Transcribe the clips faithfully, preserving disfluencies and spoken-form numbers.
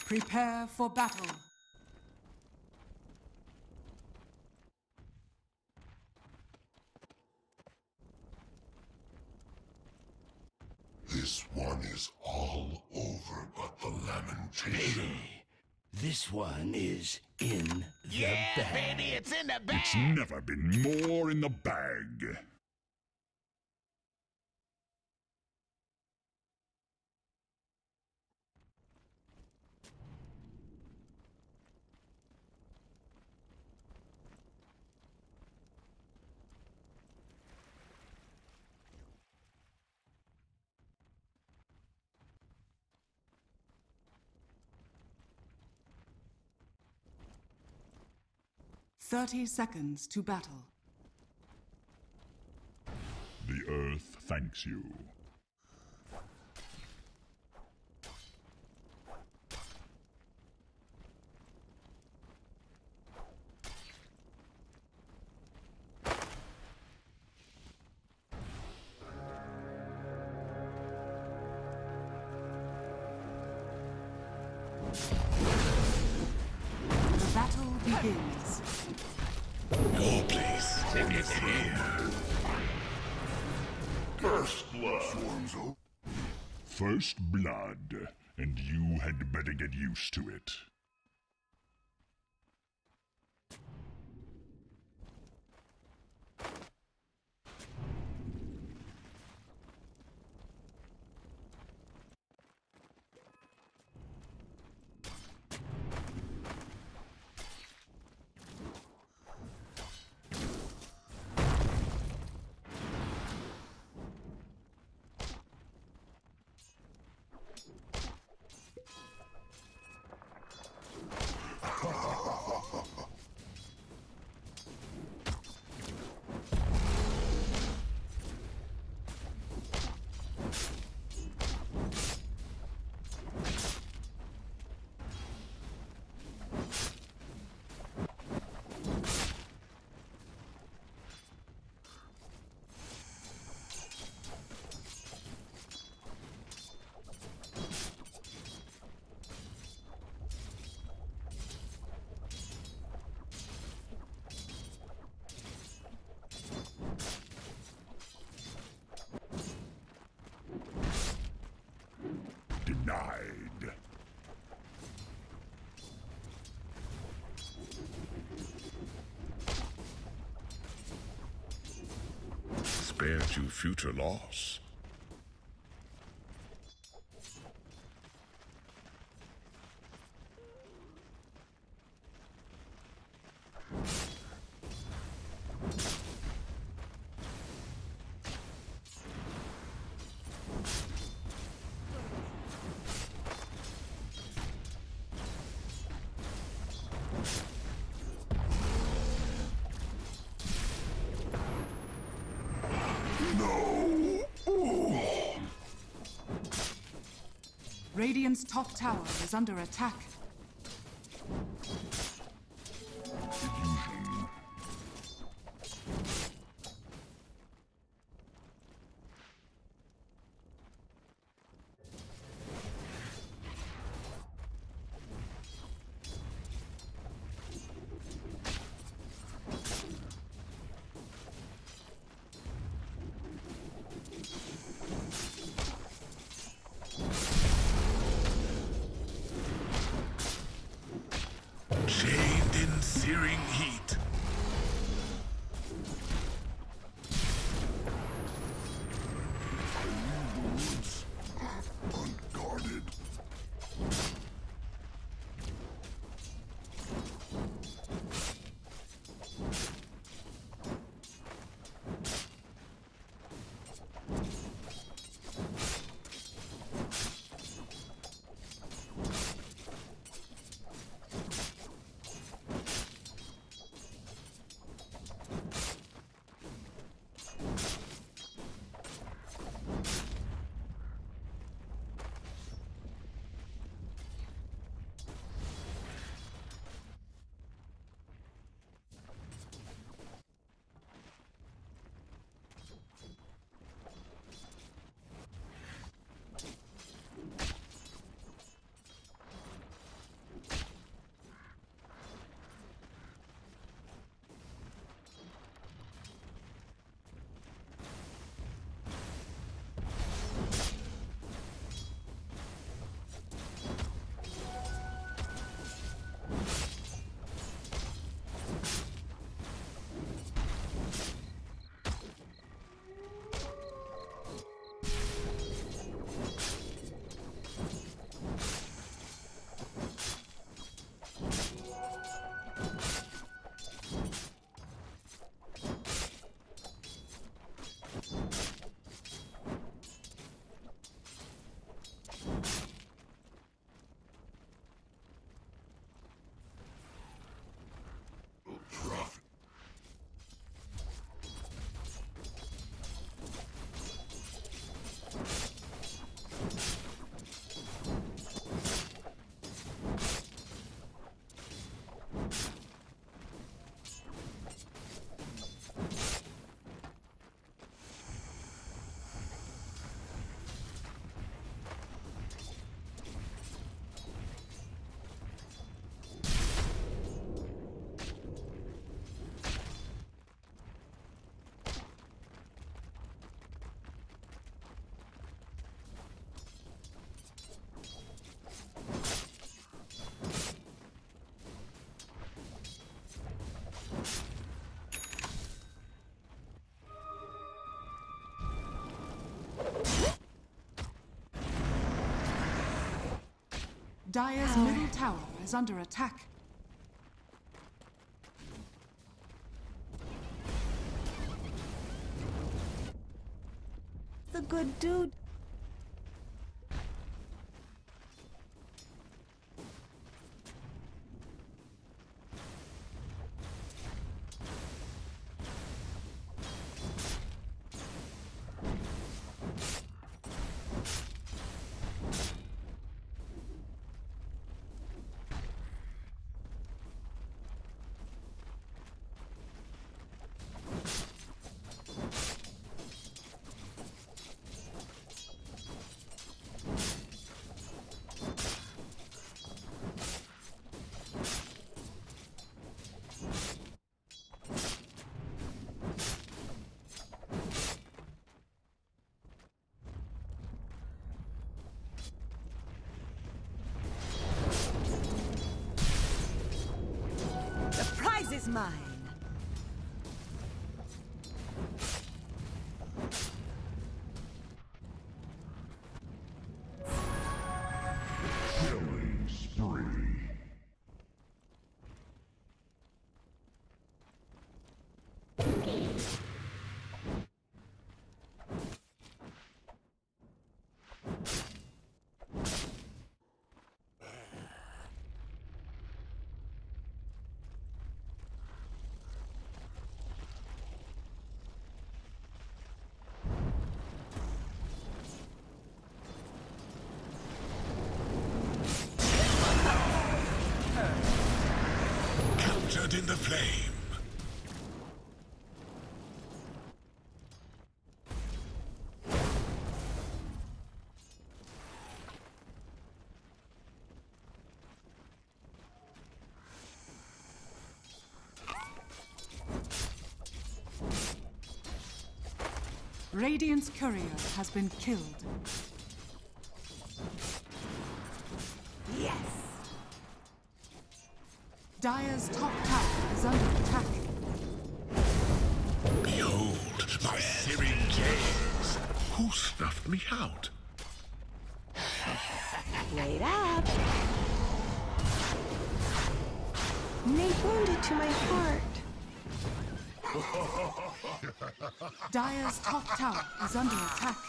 Prepare for battle. This one is all over but the lamentation. Baby, this one is in the Yeah, bag. baby, it's in the bag. It's never been more in the bag. Thirty seconds to battle. The earth thanks you. The battle begins. Your place is here. First blood swarms over. First blood, and you had better get used to it. Denied. Spared you future loss. Radiant's top tower is under attack. Illusion. Dire's middle tower is under attack. The good dude. Is mine. Killing spree. In the flame. Radiant's courier has been killed. Yes. Dire's top tower is under attack. Behold my searing gaze. Who snuffed me out? Wait up. Nate wounded to my heart. Dire's top tower is under attack.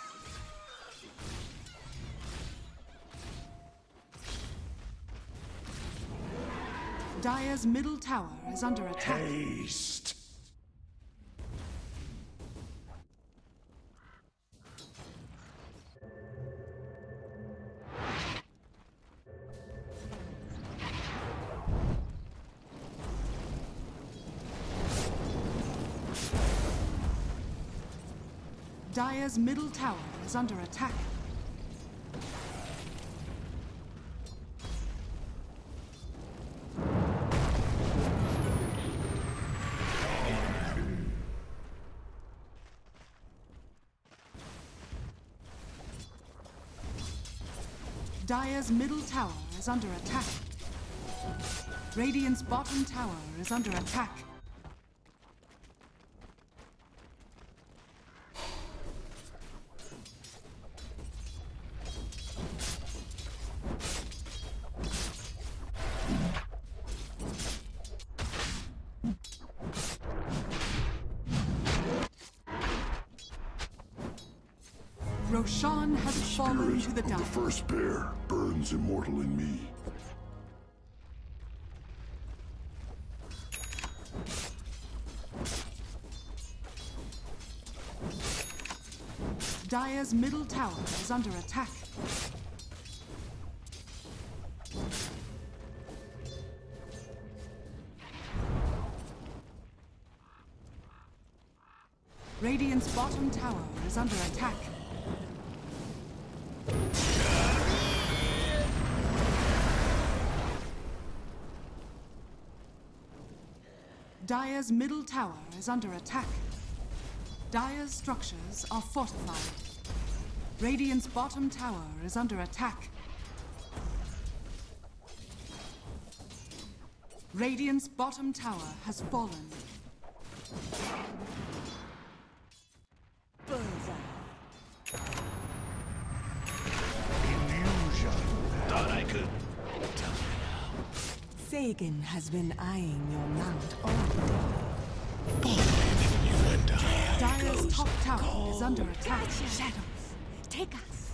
Dire's middle tower is under attack. Haste. Dire's middle tower is under attack. Dire's middle tower is under attack. Radiant's bottom tower is under attack. Roshan has fallen to the The dark. first bear burns immortal in me. Dire's middle tower is under attack. Radiant's bottom tower is under attack. Dire's middle tower is under attack. Dire's structures are fortified. Radiant's bottom tower is under attack. Radiant's bottom tower has fallen. Illusion. Thought I could Sagan has been eyeing your mount all day. You and I. Dire's top tower is under attack. Shadows, take us.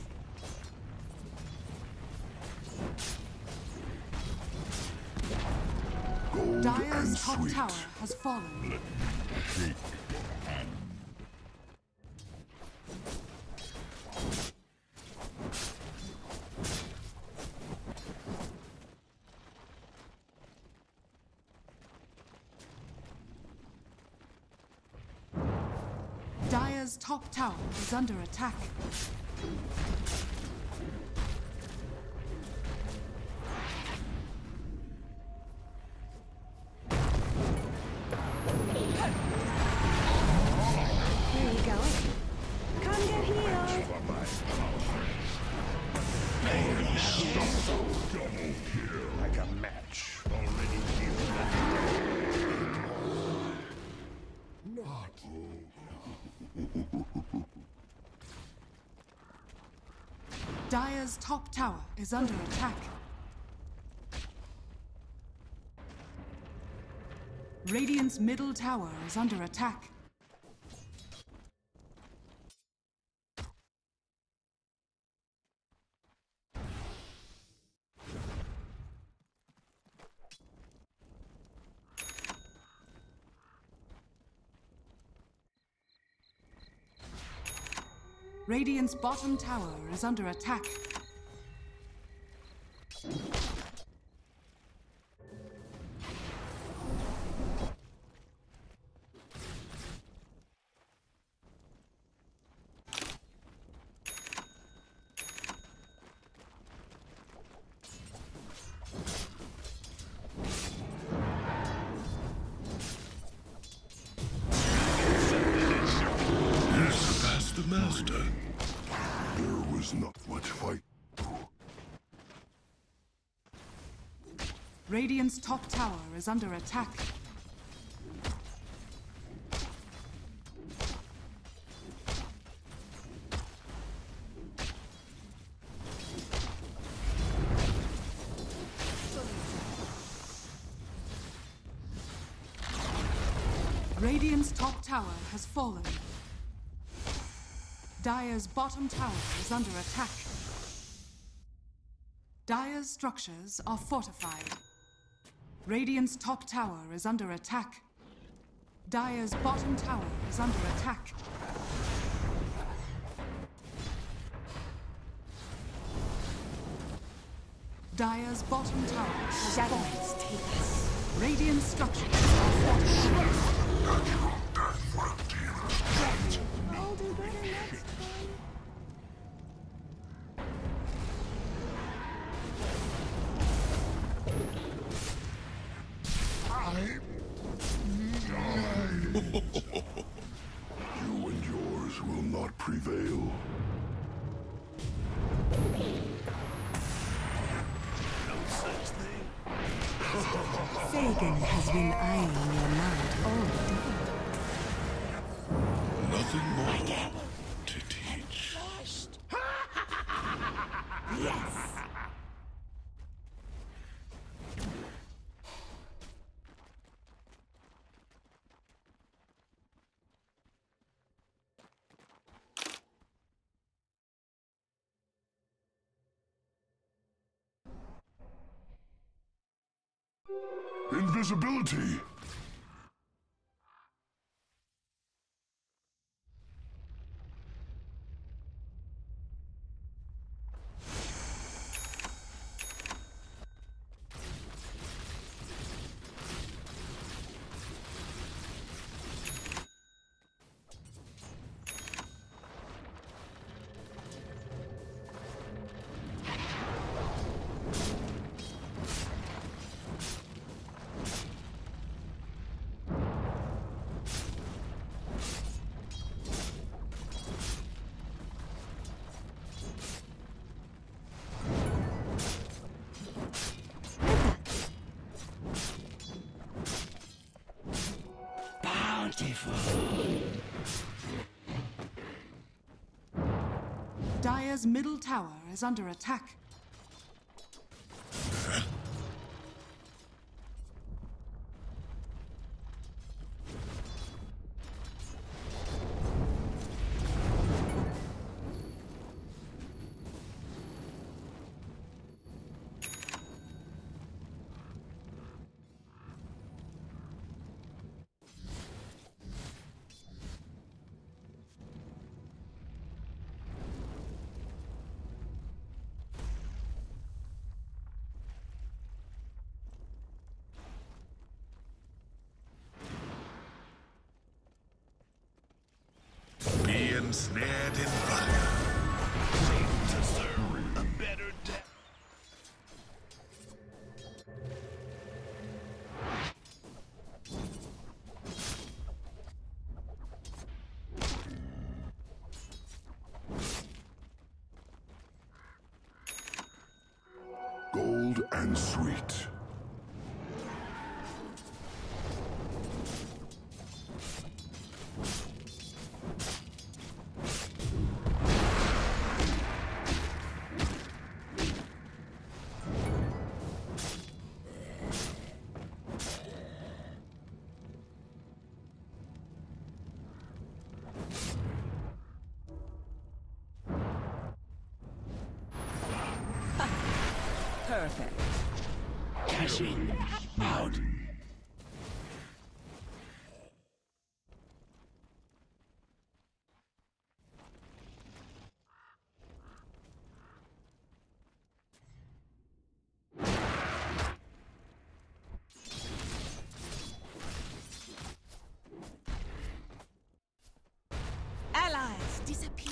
Gold and Dire's top sweet. tower has fallen. Let me shake your hand. Dire's top tower is under attack. Here you go. Come get healed. Like a match already healed. Not. Dire's top tower is under attack. Radiant's middle tower is under attack. Radiant's bottom tower is under attack. Surpassed the master. There was not much fight. Radiant's top tower is under attack. Radiant's top tower has fallen. Dire's bottom tower is under attack. Dire's structures are fortified. Radiant's top tower is under attack. Dire's bottom tower is under attack. Dire's bottom tower has fallen. Shadows, take us. Radiant structures are fortified. I'll do better next time. You and yours will not prevail. Sagan has been eyeing your mount all day. Nothing more to teach. Yes. Invisibility! Dire's middle tower is under attack. and sweet. Perfect. Cash in. Out. Allies disappear.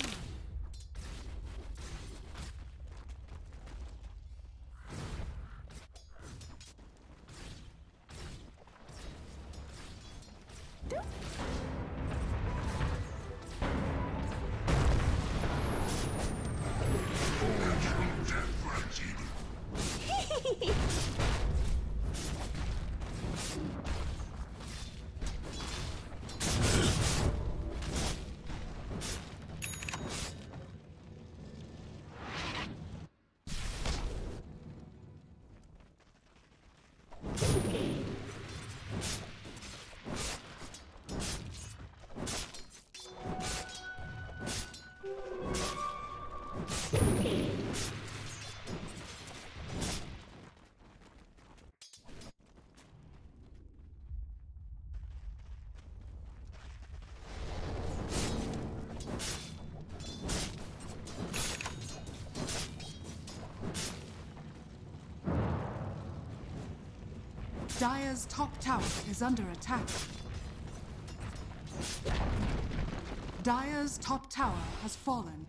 Dire's top tower is under attack. Dire's top tower has fallen.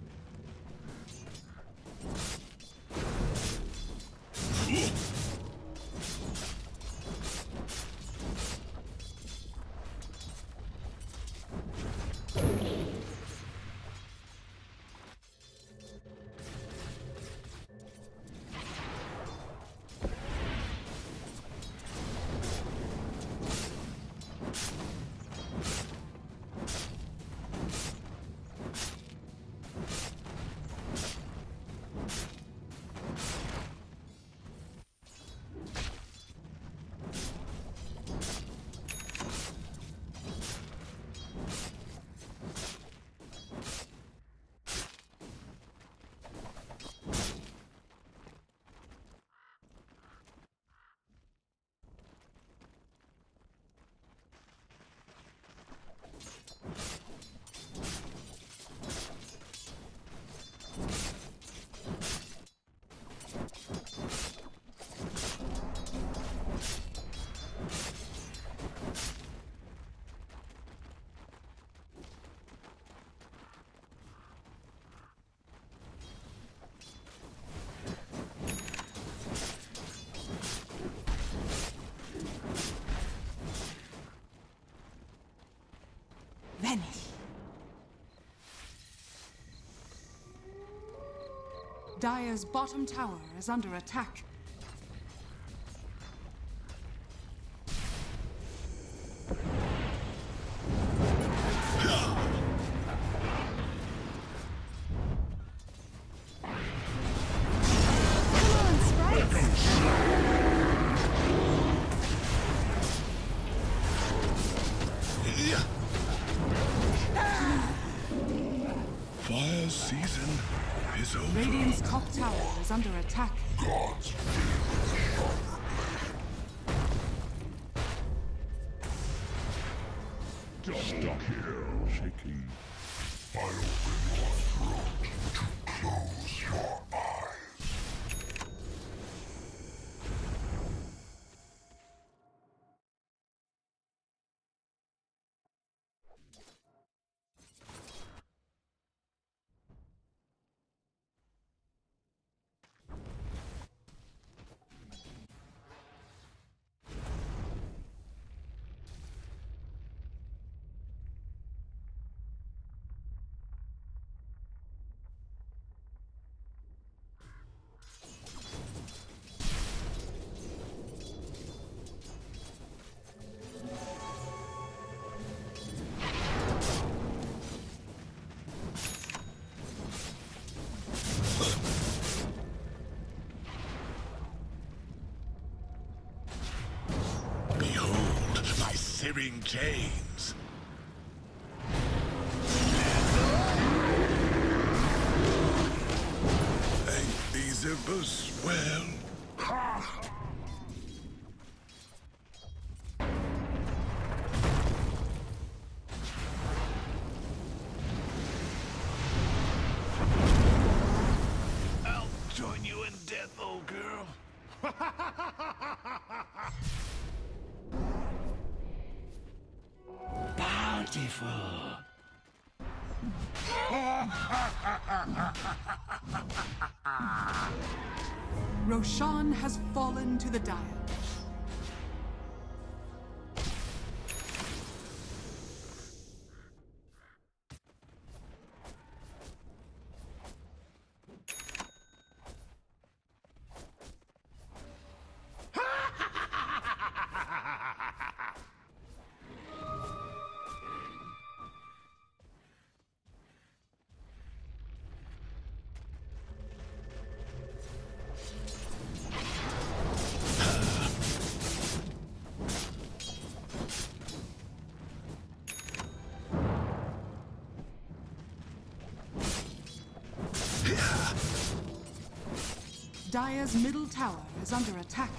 Vanish. Dire's bottom tower is under attack. Fire season is over. Radiant's top tower is under attack. God's Just stuck here, shaking. I'll open your throat to close your eyes. hearing chains. Ain't these ever swell? Ha! I'll join you in death, old girl. Bountiful. Roshan has fallen to the Dire. Dire's middle tower is under attack.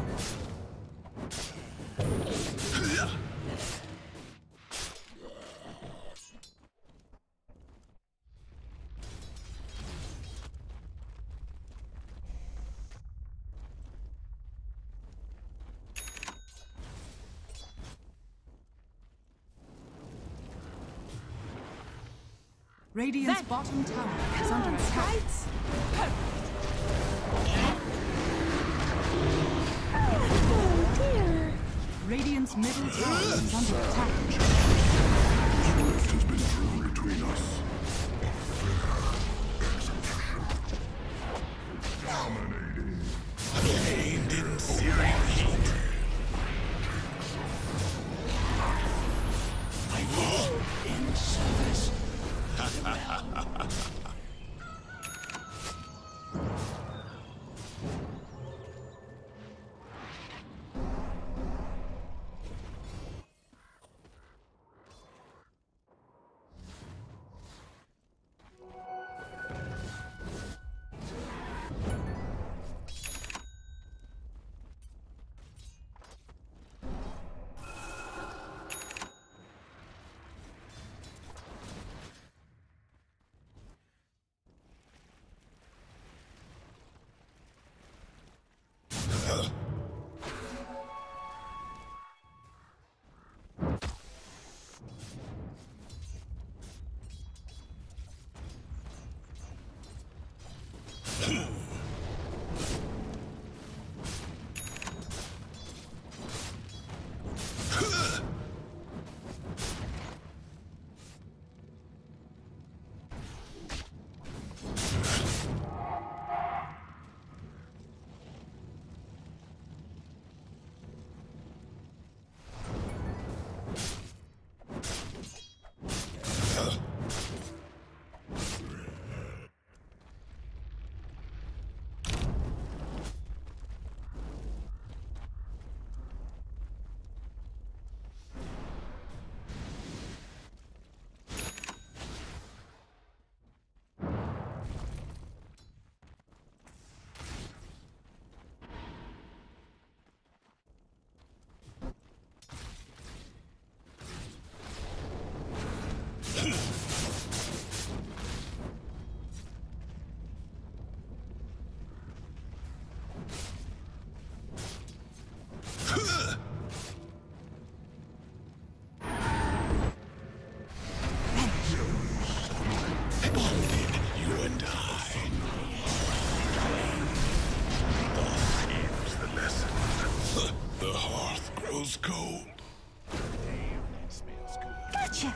Radiant's Then- bottom tower is Come under on, attack. Sprites! Oh dear! Radiant's middle tower is under attack. A rift has been drawn between us. Dominating. Aimed in searing heat. I will in service. Grows cold. Gotcha!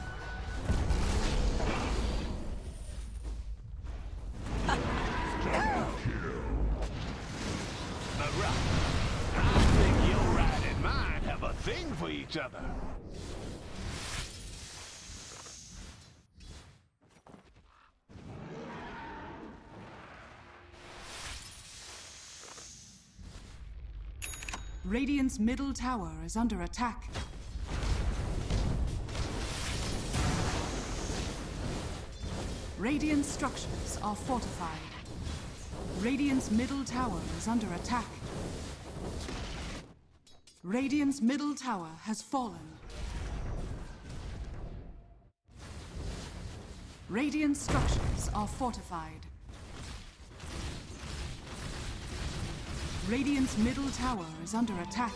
I think your right and mine have a thing for each other. Radiant's middle tower is under attack. Radiant structures are fortified. Radiant's middle tower is under attack. Radiant's middle tower has fallen. Radiant structures are fortified. Radiant's middle tower is under attack.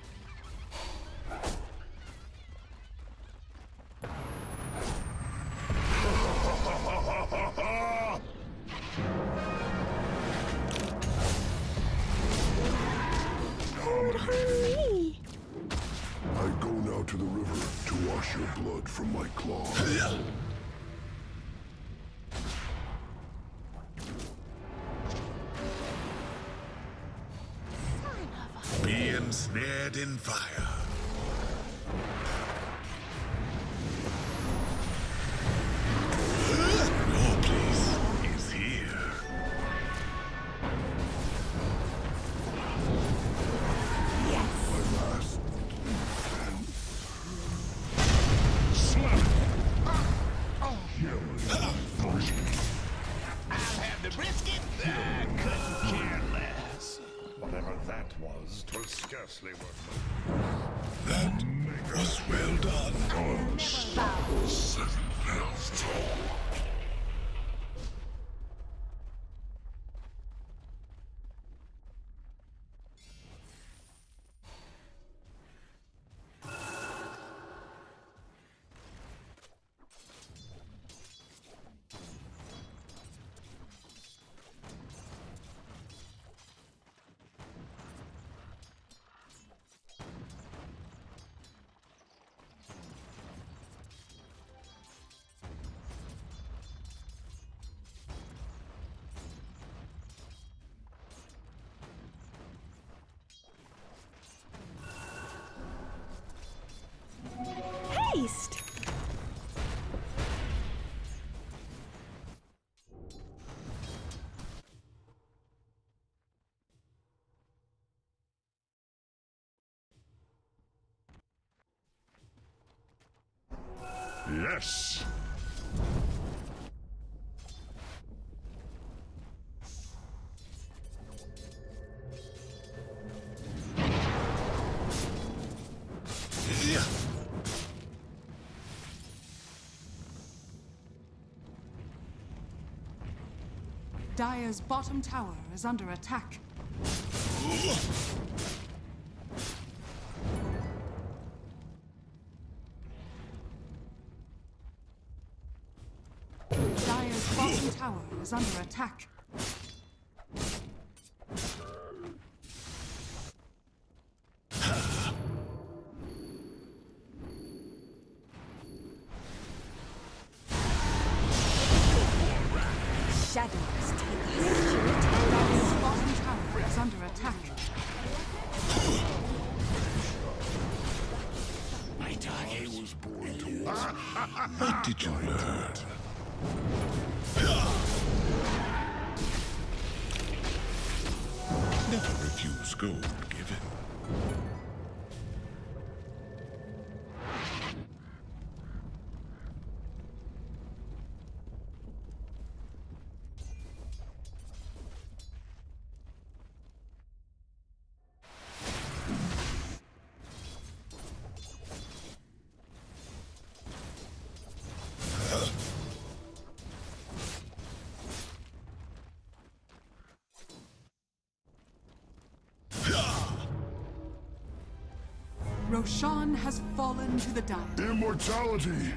I go now to the river to wash your blood from my claws. Be ensnared in fire. Your place is here. My last I'll have the brisket. I couldn't care less. Whatever that was, 'twas scarcely worth That was well done. unstoppable seven hells tall. Haste! Yes! Dire's bottom tower is under attack. Dire's bottom tower is under attack. Shadows take us. Dire's bottom tower is under attack. My target I was born to walk. What did you learn? Never refuse gold given. Roshan has fallen to the Dire. Immortality!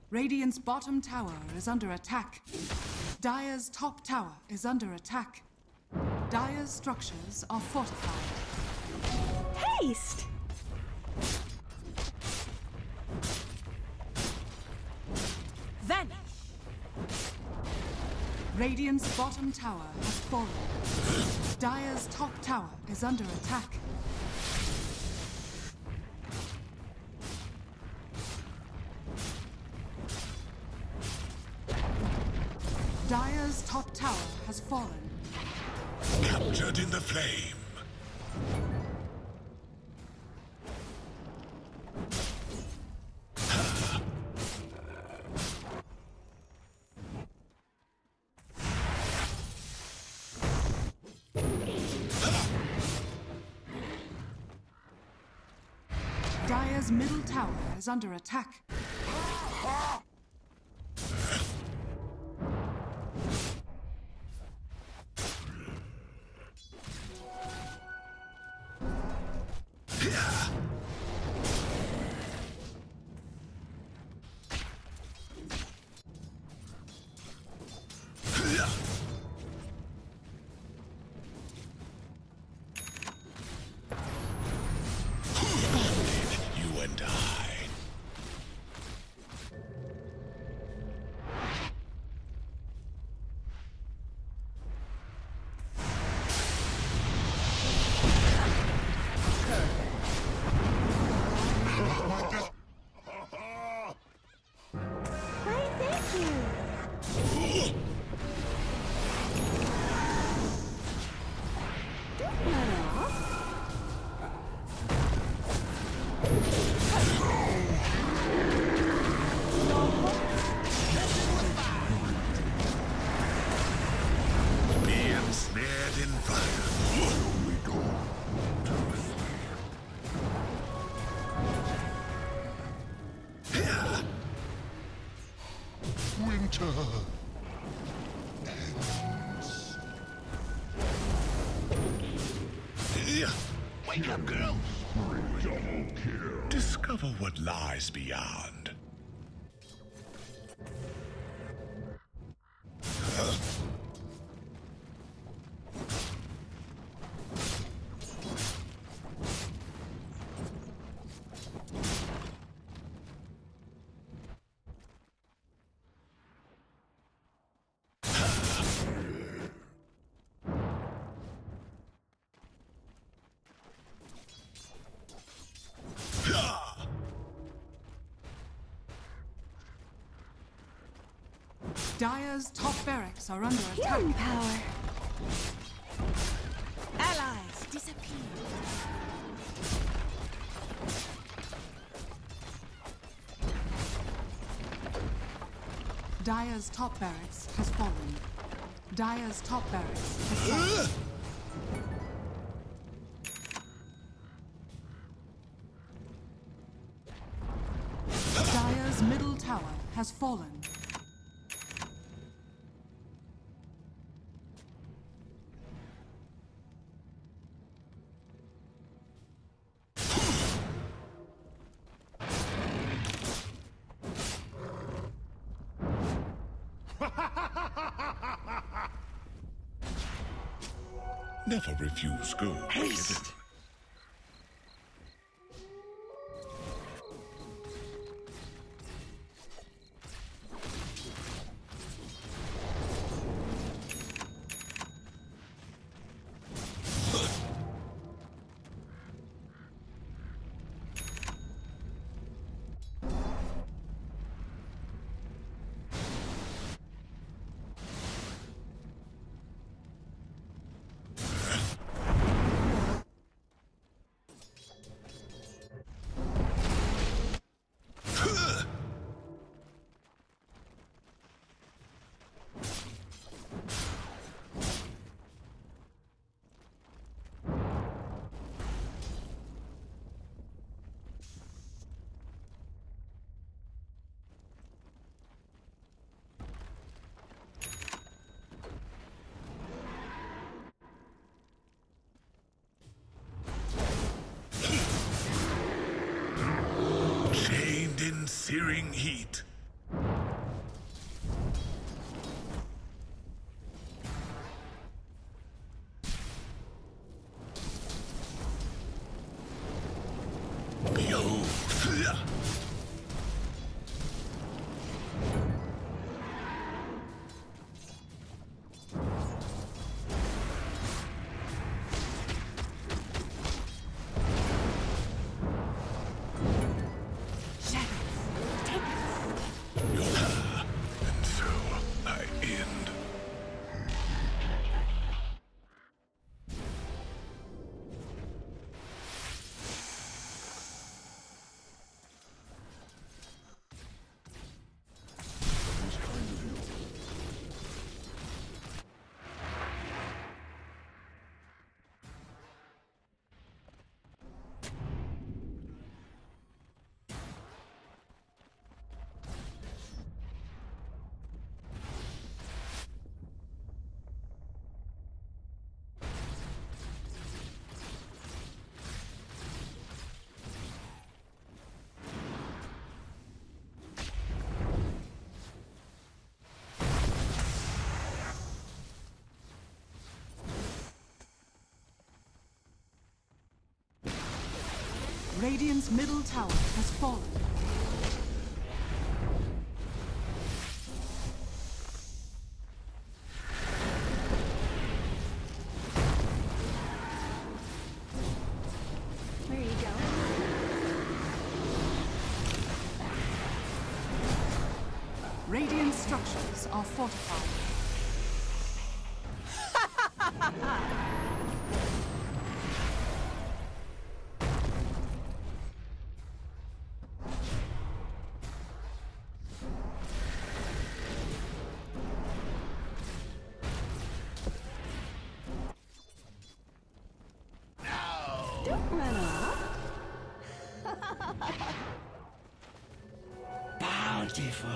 Radiant's bottom tower is under attack. Dire's top tower is under attack. Dire's structures are fortified. Haste! Vanish! Radiant's bottom tower has fallen. Dire's top tower is under attack. Dire's top tower has fallen. Captured in the flame. Dire's middle tower is under attack. You and I. Why, thank you. Don't run off. Be ensnared in fire. Winter. Wake up, girl. Double kill. Discover what lies beyond. Dire's top barracks are under attack. Healing power. Allies disappear. Dire's top barracks has fallen. Dire's top barracks has fallen. Dire's middle tower has fallen. Never refuse gold. Haste! Chained in searing heat. Radiant's middle tower has fallen. Where are you going? Radiant structures are fortified. Don't run off. Bountiful.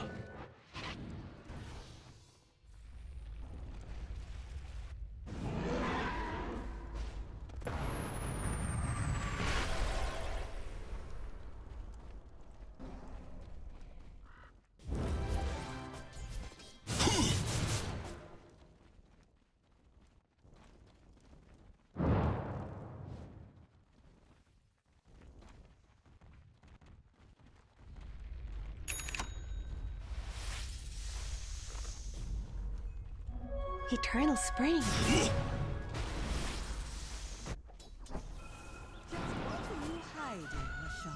Eternal spring. Just what are you hiding, Rashawn?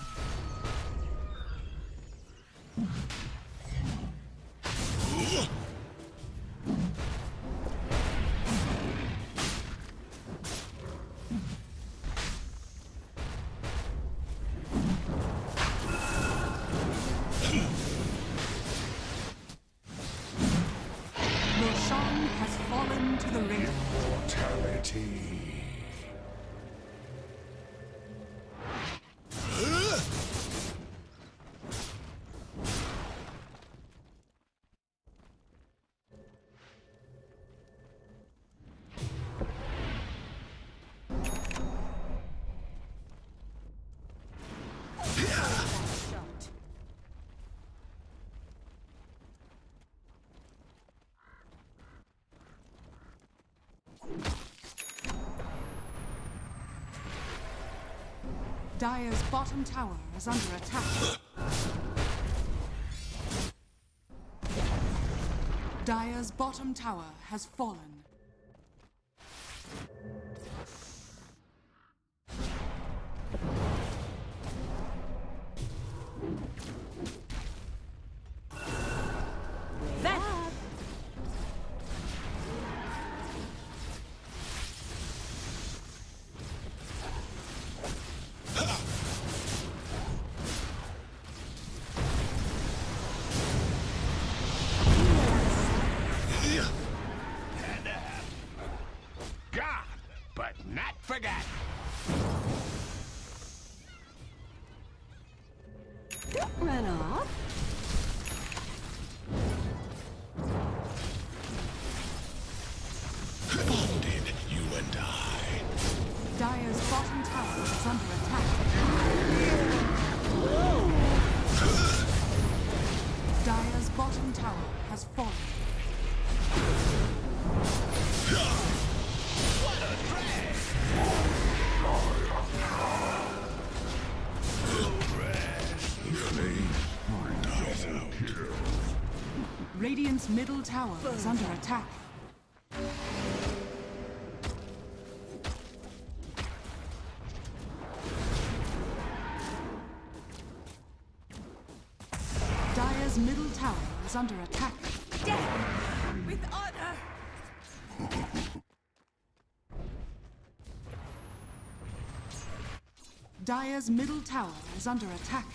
Roshan has fallen to the ring. Mortality. Shot. Dire's bottom tower is under attack. Dire's bottom tower has fallen. Gone, but not forgotten. Don't run off. Bonded, you and I. Dire's bottom tower is under attack. Dire's bottom tower has fallen. Radiant's middle tower is under attack. Dire's middle tower is under attack. Death with honor. Dire's middle tower is under attack.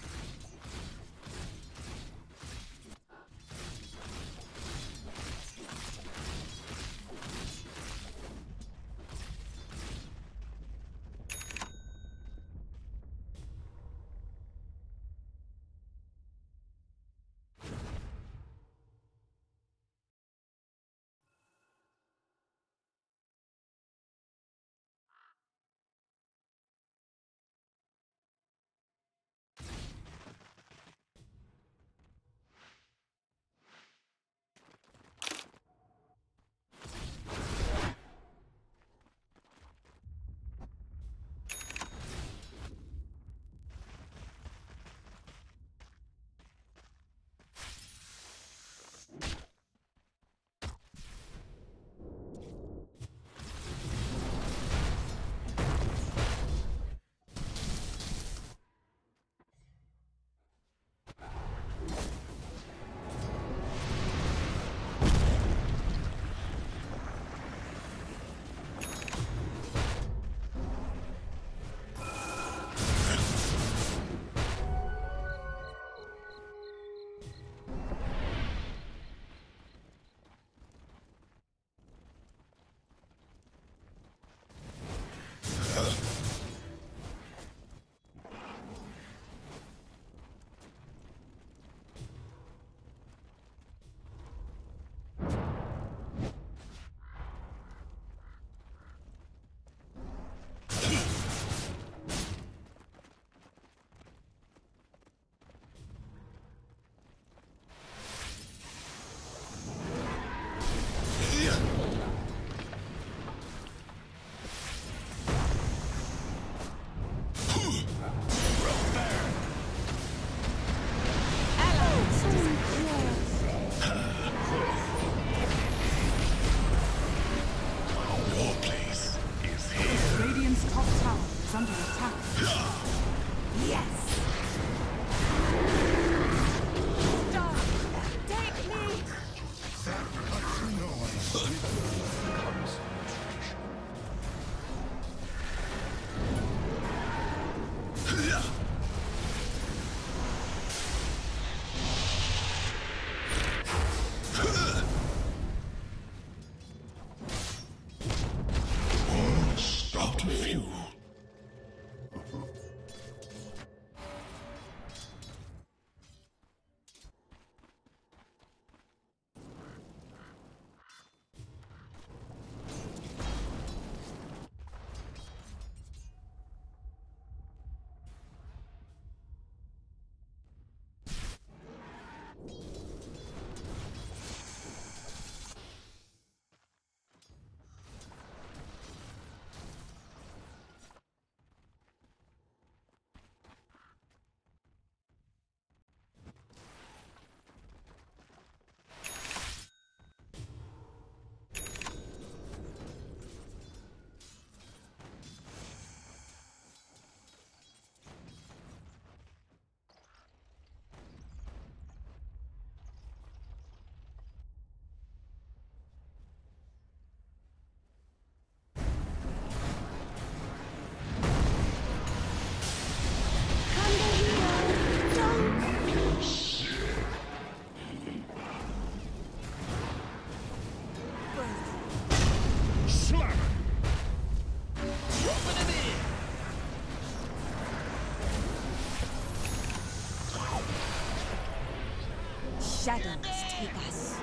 shadows take us.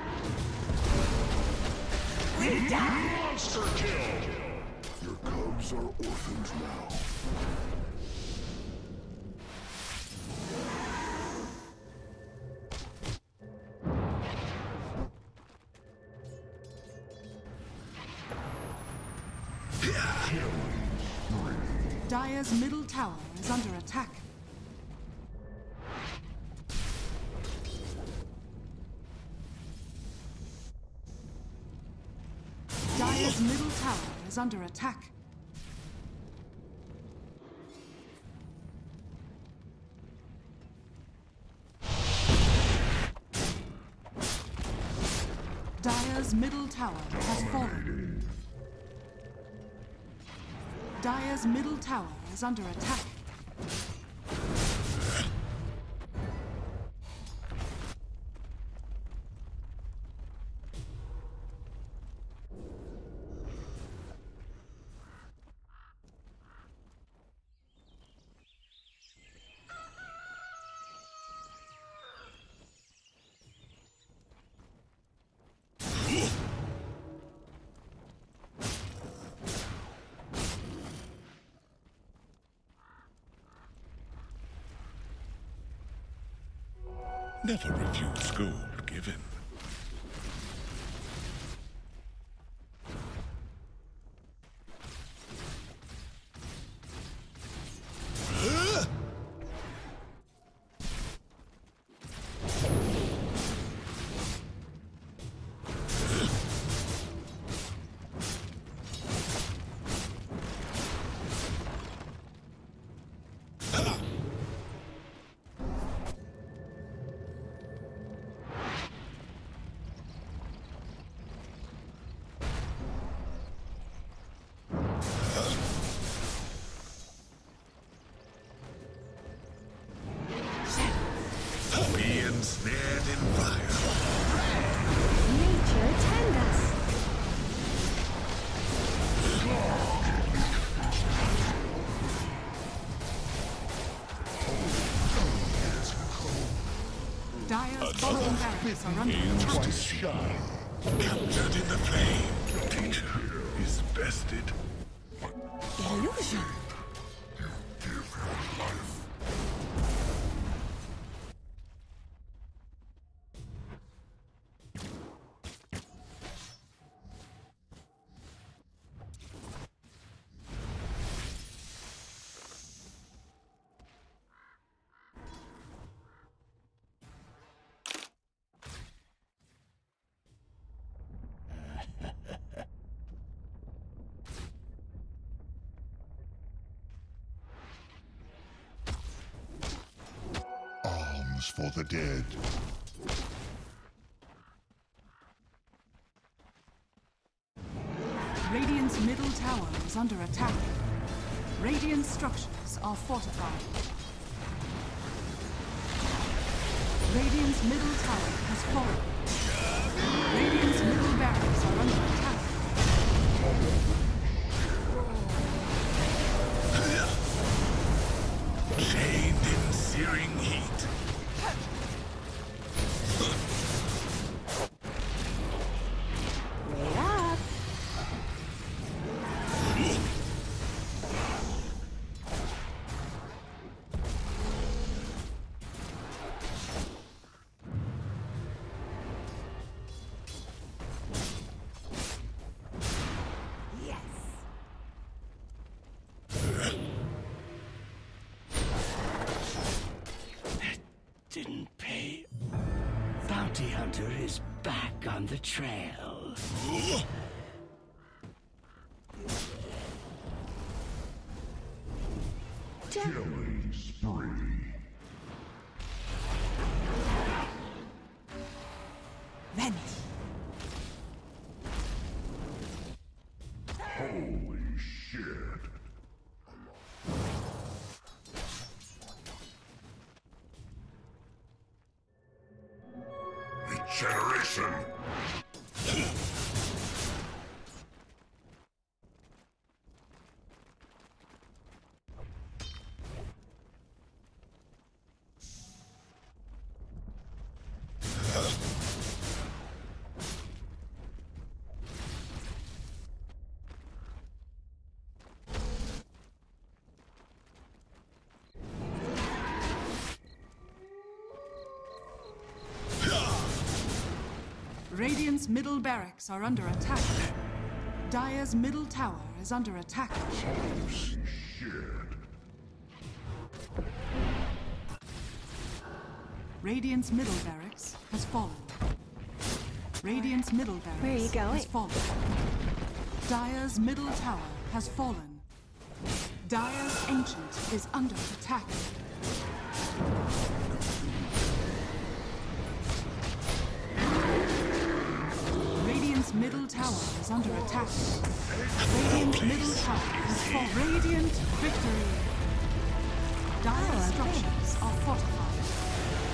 Monster kill! Your cubs are orphaned now. Dire's middle tower is under attack. Dire's middle tower is under attack. Dire's middle tower has fallen. Dire's middle tower is under attack. Never refuse gold given. Be ensnared in fire. Nature tend us. Dire's bottom barracks are under Aims attack. to shine. Captured in the flame. Teacher is bested. Illusion. Alms for the dead. Radiant's middle tower is under attack. Radiant structures are fortified. Radiant's middle tower has fallen. Radiant's middle barracks are under attack. Chained in searing heat. Wait up. Yes. Didn't pay. Bounty Hunter is back on the trail. Killing spree. Vanish. Holy shit. Regeneration. Radiant's middle barracks are under attack. Dire's middle tower is under attack. Radiant's middle barracks has fallen. Radiant's middle barracks Where are you going? has fallen. Dire's middle tower has fallen. Dire's ancient is under attack. Radiant's middle tower is under attack. Radiant's middle tower has fallen. Radiant victory. Dire structures are fortified.